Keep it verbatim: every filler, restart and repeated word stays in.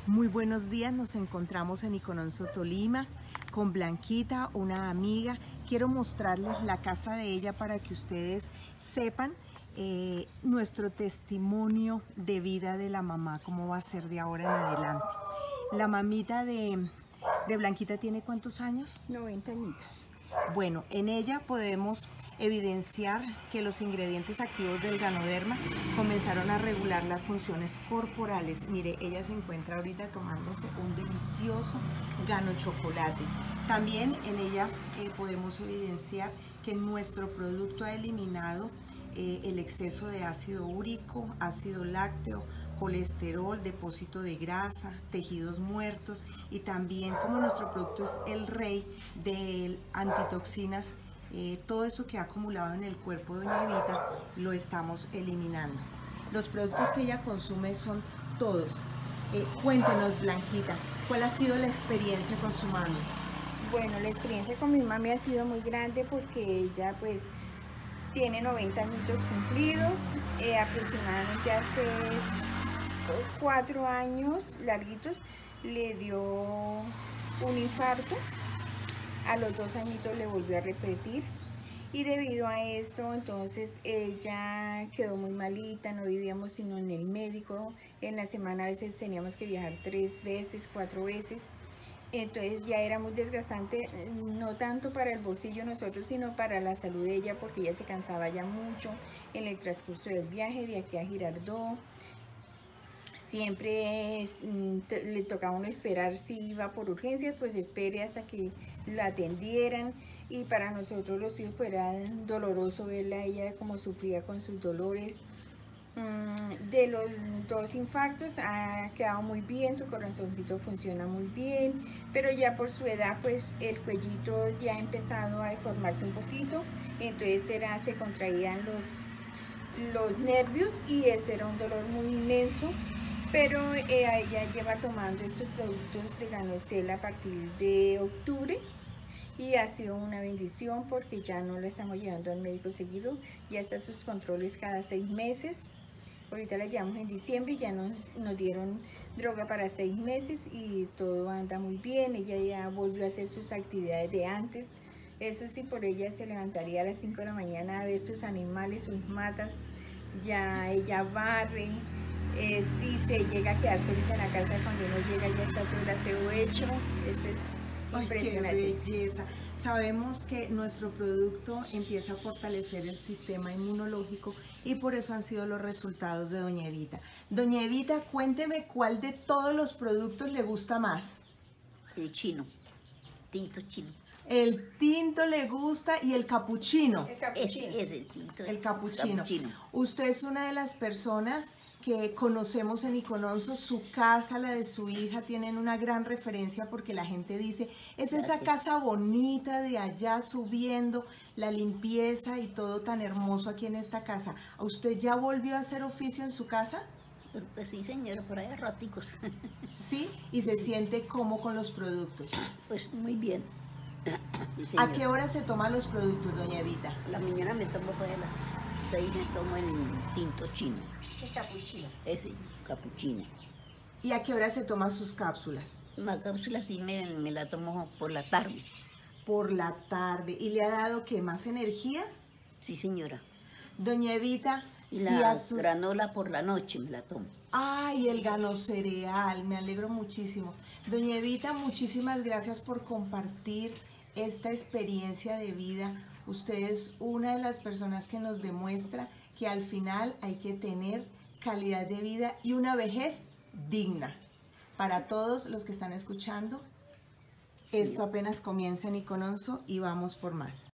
Muy buenos días, nos encontramos en Icononso, Tolima, con Blanquita, una amiga. Quiero mostrarles la casa de ella para que ustedes sepan eh, nuestro testimonio de vida de la mamá, cómo va a ser de ahora en adelante. La mamita de, de Blanquita tiene ¿cuántos años? noventa añitos. Bueno, en ella podemos evidenciar que los ingredientes activos del Ganoderma comenzaron a regular las funciones corporales. Mire, ella se encuentra ahorita tomándose un delicioso Gano chocolate. También en ella eh, podemos evidenciar que nuestro producto ha eliminado eh, el exceso de ácido úrico, ácido lácteo, colesterol, depósito de grasa, tejidos muertos, y también, como nuestro producto es el rey de antitoxinas, eh, todo eso que ha acumulado en el cuerpo de doña Evita lo estamos eliminando. Los productos que ella consume son todos. Eh, cuéntenos, Blanquita, ¿cuál ha sido la experiencia con su mami? Bueno, la experiencia con mi mami ha sido muy grande porque ella pues tiene noventa añitos cumplidos, eh, aproximadamente hace cuatro años larguitos le dio un infarto, a los dos añitos le volvió a repetir y debido a eso entonces ella quedó muy malita, no vivíamos sino en el médico, en la semana a veces teníamos que viajar tres veces, cuatro veces. Entonces ya era muy desgastante, no tanto para el bolsillo nosotros, sino para la salud de ella, porque ella se cansaba ya mucho en el transcurso del viaje de aquí a Girardot. Siempre le tocaba a uno esperar, si iba por urgencias, pues espere hasta que la atendieran. Y para nosotros los hijos pues era doloroso verla a ella como sufría con sus dolores. De los dos infartos ha quedado muy bien, su corazoncito funciona muy bien, pero ya por su edad pues el cuellito ya ha empezado a deformarse un poquito, entonces era, se contraían los, los nervios y ese era un dolor muy inmenso, pero eh, ella lleva tomando estos productos de Ganocel a partir de octubre. Y ha sido una bendición porque ya no la estamos llevando al médico seguido, ya está sus controles cada seis meses. Ahorita la llevamos en diciembre y ya nos, nos dieron droga para seis meses y todo anda muy bien. Ella ya volvió a hacer sus actividades de antes. Eso sí, por ella se levantaría a las cinco de la mañana a ver sus animales, sus matas. Ya ella barre. Eh, si se llega a quedar solita en la casa, cuando uno llega ya está todo el aseo hecho. Eso es Ay, impresionante. qué belleza. Sabemos que nuestro producto empieza a fortalecer el sistema inmunológico y por eso han sido los resultados de Doña Evita. Doña Evita, cuénteme cuál de todos los productos le gusta más. El chino, tinto chino. El tinto le gusta y el capuchino. El capuchino. Ese es el tinto. El capuchino. capuchino. Usted es una de las personas que conocemos en Icononso. Su casa, la de su hija, tienen una gran referencia porque la gente dice, es esa casa bonita de allá subiendo, la limpieza y todo tan hermoso aquí en esta casa. ¿Usted ya volvió a hacer oficio en su casa? Pues sí, señora, por ahí raticos. Sí, y se sí. siente cómo con los productos. Pues muy bien. Sí, ¿a qué hora se toman los productos, doña Evita? La mañana me tomo pues a las seis, me tomo el tinto chino. El capuchino. Ese, capuchino. ¿Y a qué hora se toman sus cápsulas? La cápsula sí me, me la tomo por la tarde. Por la tarde. ¿Y le ha dado qué, más energía? Sí, señora. Doña Evita, y la si a sus... granola por la noche me la tomo. Ay, el Gano cereal, me alegro muchísimo. Doña Evita, muchísimas gracias por compartir esta experiencia de vida. Usted es una de las personas que nos demuestra que al final hay que tener calidad de vida y una vejez digna. Para todos los que están escuchando, sí. Esto apenas comienza en Icononso y vamos por más.